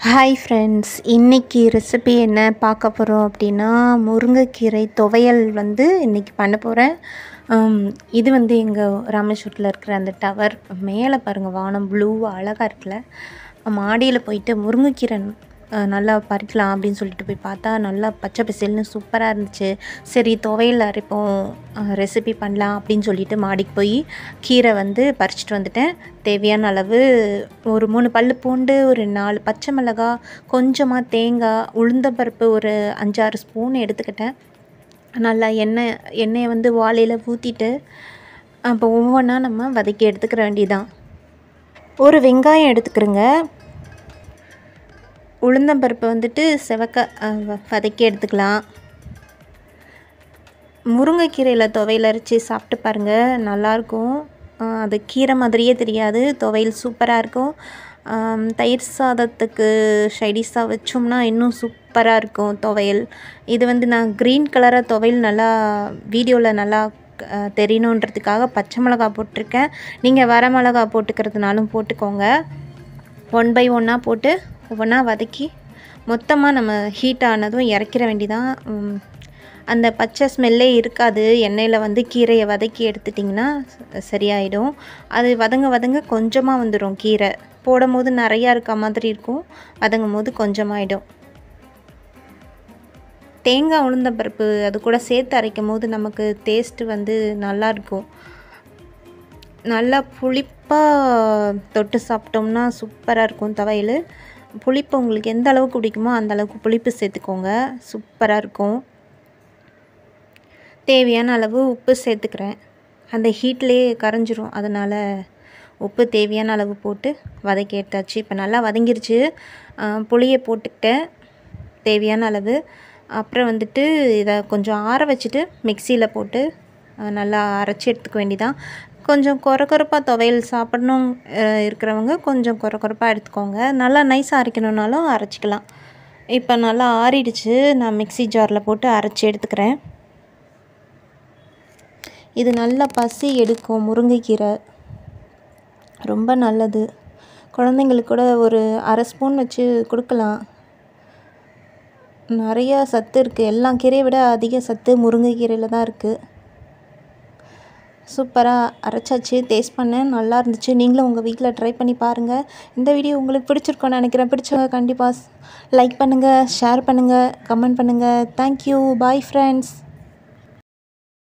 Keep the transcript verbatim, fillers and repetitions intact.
Hi friends, இன்றைக்கி recipe என்ன பார்க்க போகிறோம் அப்படின்னா, முருங்கைக்கீரை துவையல் வந்து இன்றைக்கி பண்ண போகிறேன். இது வந்து எங்கள் ராமேஸ்வரத்தில் இருக்கிற அந்த டவர் மேலே பாருங்கள், வானம் ப்ளூ அழகாக இருக்குல்ல. மாடியில் போயிட்டு முருங்கைக்கீரை நல்லா பறிக்கலாம் அப்படின்னு சொல்லிட்டு போய் பார்த்தா நல்லா பச்சை பசேல்னு சூப்பராக இருந்துச்சு. சரி துவையல் அரைப்போம், ரெசிபி பண்ணலாம் அப்படின்னு சொல்லிட்டு மாடிக்கு போய் கீரை வந்து பறிச்சிட்டு வந்துட்டேன். தேவையான அளவு ஒரு மூணு பல் பூண்டு, ஒரு நாலு பச்சை மிளகாய், கொஞ்சமாக தேங்காய், உளுந்தம்பருப்பு ஒரு அஞ்சாறு ஸ்பூன் எடுத்துக்கிட்டேன். நல்லா எண்ணெய் எண்ணெயை வந்து வாளியில் ஊற்றிட்டு அப்போ ஒவ்வொன்றா நம்ம வதக்கி எடுத்துக்கிற வேண்டியதான். ஒரு வெங்காயம் எடுத்துக்கிறோங்க. உளுந்தம்பருப்பு வந்துட்டு செவக்க வதக்கி எடுத்துக்கலாம். முருங்கைக்கீரையில் துவையல் அரைச்சி சாப்பிட்டு பாருங்கள், நல்லாயிருக்கும். அது கீரை மாதிரியே தெரியாது, துவையல் சூப்பராக இருக்கும். தயிர் சாதத்துக்கு ஷைடிஷாக வச்சோம்னா இன்னும் சூப்பராக இருக்கும் துவையல். இது வந்து நான் க்ரீன் கலராக துவையல் நல்லா வீடியோவில் நல்லா தெரியணுன்றதுக்காக பச்சை மிளகா போட்டிருக்கேன். நீங்கள் வர மிளகா போட்டுக்கிறதுனாலும் போட்டுக்கோங்க. ஒன் பை ஒன்னாக போட்டு ஒவ்வொன்றா வதக்கி மொத்தமாக நம்ம ஹீட் ஆனதும் இறக்கிற வேண்டிதான். அந்த பச்சை ஸ்மெல்லே இருக்காது. எண்ணெயில் வந்து கீரையை வதக்கி எடுத்துட்டிங்கன்னா சரியாயிடும். அது வதங்க வதங்க கொஞ்சமாக வந்துடும். கீரை போடும் போது நிறையா இருக்க மாதிரி இருக்கும், வதங்கும் போது கொஞ்சமாகிடும். தேங்காய் உளுந்தம்பருப்பு அது கூட சேர்த்து அரைக்கும் போது நமக்கு டேஸ்ட்டு வந்து நல்லாயிருக்கும். நல்லா புளிப்பாக தொட்டு சாப்பிட்டோம்னா சூப்பராக இருக்கும் துவையல். புளிப்பு உங்களுக்கு எந்த அளவுக்கு பிடிக்குமோ அந்த அளவுக்கு புளிப்பு சேர்த்துக்கோங்க, சூப்பராக இருக்கும். தேவையான அளவு உப்பு சேர்த்துக்கிறேன். அந்த ஹீட்லேயே கரைஞ்சிரும், அதனால் உப்பு தேவையான அளவு போட்டு வதக்கி எடுத்தாச்சு. இப்போ நல்லா வதங்கிருச்சு. புளியை போட்டுக்கிட்டேன் தேவையான அளவு. அப்புறம் வந்துட்டு இதை கொஞ்சம் ஆற வச்சுட்டு மிக்சியில் போட்டு நல்லா அரைச்சி எடுத்துக்க வேண்டியதான். கொஞ்சம் கொர கொரப்பாக துவையல் சாப்பிடணும் இருக்கிறவங்க கொஞ்சம் கொர கொரப்பாக எடுத்துக்கோங்க. நல்லா நைஸாக அரைக்கணுன்னாலும் அரைச்சிக்கலாம். இப்போ நல்லா ஆறிடுச்சு. நான் மிக்சி ஜாரில் போட்டு அரைச்சி எடுத்துக்கிறேன். இது நல்லா பசி எடுக்கும். முருங்கைக்கீரை ரொம்ப நல்லது. குழந்தைங்களுக்கு கூட ஒரு அரை ஸ்பூன் வச்சு கொடுக்கலாம். நிறையா சத்து இருக்குது. எல்லா கீரையை விட அதிக சத்து முருங்கைக்கீரையில் தான் இருக்குது. சூப்பராக அரைச்சாச்சு. டேஸ்ட் பண்ணேன், நல்லா இருந்துச்சு. நீங்களும் உங்கள் வீட்டில் ட்ரை பண்ணி பாருங்கள். இந்த வீடியோ உங்களுக்கு பிடிச்சிருக்கோன்னு நினைக்கிறேன். பிடிச்சவங்க கண்டிப்பாக லைக் பண்ணுங்கள், ஷேர் பண்ணுங்கள், கமெண்ட் பண்ணுங்கள். தேங்க்யூ. Bye friends.